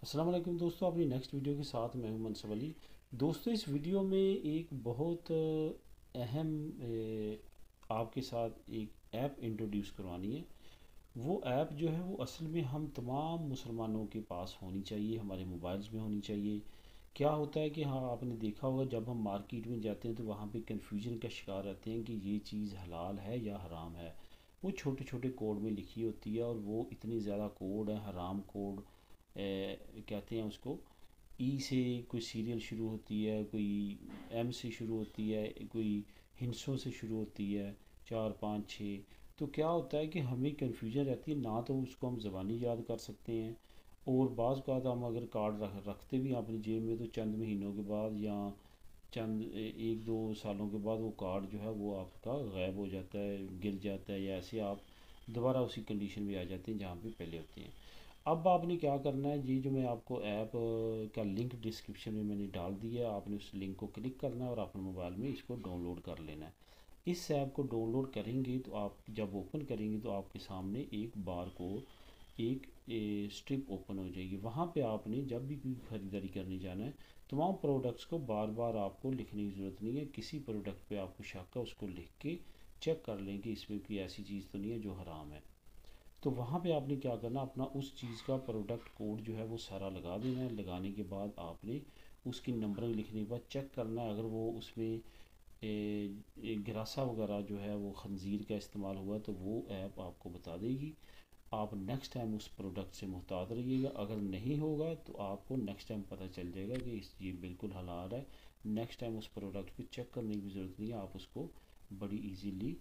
السلام علیکم دوستو، اپنی نیکسٹ ویڈیو کے ساتھ میں ہوں منصف علی۔ دوستو اس ویڈیو میں ایک بہت اہم آپ کے ساتھ ایک ایپ انٹروڈیوس کروانی ہے۔ وہ ایپ جو ہے وہ اصل میں ہم تمام مسلمانوں کے پاس ہونی چاہیے، ہمارے موبائلز میں ہونی چاہیے۔ کیا ہوتا ہے کہ ہاں آپ نے دیکھا ہوگا جب ہم مارکیٹ میں جاتے ہیں تو وہاں پہ کنفیوژن کا شکار رہتے ہیں کہ یہ چیز حلال ہے یا حرام ہے۔ وہ چھوٹے چھوٹے کوڈ میں لکھی ہوتی ہے اور وہ اتنی زیادہ کوڈ ہے، حرام کوڈ کہتے ہیں اس کو۔ ای سے کوئی سیریل شروع ہوتی ہے، کوئی ایم سے شروع ہوتی ہے، کوئی ہنسوں سے شروع ہوتی ہے، 4 5 6۔ تو کیا ہوتا ہے کہ ہمیں کنفیوژن رہتی ہے، نہ تو اس کو ہم زبانی یاد کر سکتے ہیں، اور بعض اوقات ہم اگر کارڈ رکھتے بھی ہیں اپنی جیب میں تو چند مہینوں کے بعد یا چند 1 2 سالوں کے بعد وہ کارڈ جو ہے وہ آپ کا غائب ہو جاتا ہے، گر جاتا ہے، یا ایسے آپ دوبارہ اسی کنڈیشن میں آ جاتے ہیں جہاں پہ پہلے ہوتے ہیں۔ اب آپ نے کیا کرنا ہے، یہ جو میں آپ کو ایپ کا لنک ڈسکرپشن میں نے ڈال دیا ہے، آپ نے اس لنک کو کلک کرنا ہے اور اپنے موبائل میں اس کو ڈاؤن لوڈ کر لینا ہے۔ اس ایپ کو ڈاؤن لوڈ کریں گے تو آپ جب اوپن کریں گے تو آپ کے سامنے ایک بار کو ایک اسٹرپ اوپن ہو جائے گی۔ وہاں پہ آپ نے جب بھی کوئی خریداری کرنے جانا ہے، تمام پروڈکٹس کو بار بار آپ کو لکھنے کی ضرورت نہیں ہے۔ کسی پروڈکٹ پہ آپ کو شک ہے اس کو لکھ کے چیک کر لیں کہ اس میں کوئی ایسی چیز تو نہیں ہے جو حرام ہے۔ تو وہاں پہ آپ نے کیا کرنا، اپنا اس چیز کا پروڈکٹ کوڈ جو ہے وہ سارا لگا دینا ہے۔ لگانے کے بعد آپ نے اس کی نمبرنگ لکھنے کے بعد چیک کرنا ہے، اگر وہ اس میں گراسا وغیرہ جو ہے وہ خنزیر کا استعمال ہوا تو وہ ایپ آپ کو بتا دے گی۔ آپ نیکسٹ ٹائم اس پروڈکٹ سے محتاط رہیے گا، اگر نہیں ہوگا تو آپ کو نیکسٹ ٹائم پتہ چل جائے گا کہ یہ بالکل حلال ہے۔ نیکسٹ ٹائم اس پروڈکٹ کو چیک کرنے کی ضرورت نہیں ہے، آپ اس کو بڑی ایزیلی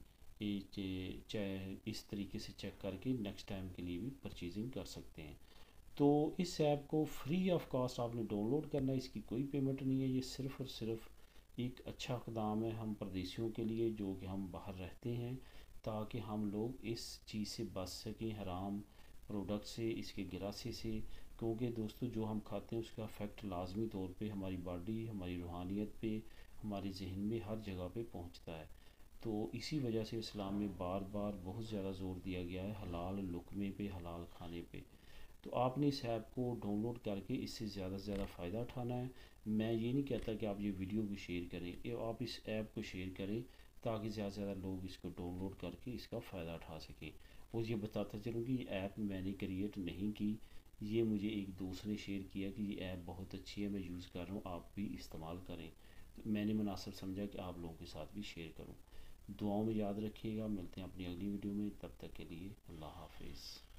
اس طریقے سے چیک کر کے نیکسٹ ٹائم کے لیے بھی پرچیزنگ کر سکتے ہیں۔ تو اس ایپ کو فری آف کاسٹ آپ نے ڈاؤن لوڈ کرنا ہے، اس کی کوئی پیمنٹ نہیں ہے، یہ صرف اور صرف ایک اچھا اقدام ہے ہم پردیسیوں کے لیے جو کہ ہم باہر رہتے ہیں، تاکہ ہم لوگ اس چیز سے بچ سکیں، حرام پروڈکٹ سے، اس کے گراسے سے۔ کیونکہ دوستو جو ہم کھاتے ہیں اس کا افیکٹ لازمی طور پہ ہماری باڈی، ہماری روحانیت پہ، ہمارے ذہن میں ہر جگہ پہ پہنچتا ہے۔ تو اسی وجہ سے اسلام میں بار بار بہت زیادہ زور دیا گیا ہے حلال لقمے پہ، حلال کھانے پہ۔ تو آپ نے اس ایپ کو ڈاؤن لوڈ کر کے اس سے زیادہ سے زیادہ فائدہ اٹھانا ہے۔ میں یہ نہیں کہتا کہ آپ یہ ویڈیو بھی شیئر کریں، آپ اس ایپ کو شیئر کریں تاکہ زیادہ سے زیادہ لوگ اس کو ڈاؤن لوڈ کر کے اس کا فائدہ اٹھا سکیں۔ اور یہ بتاتا چلوں کہ یہ ایپ میں نے کریٹ نہیں کی، یہ مجھے ایک دوست نے شیئر کیا کہ یہ ایپ بہت اچھی ہے، میں یوز کر رہا ہوں، آپ بھی استعمال کریں۔ تو میں نے مناسب سمجھا کہ آپ لوگوں کے ساتھ بھی شیئر کروں۔ دعاؤں میں یاد رکھیے گا، ملتے ہیں اپنی اگلی ویڈیو میں، تب تک کے لیے اللہ حافظ۔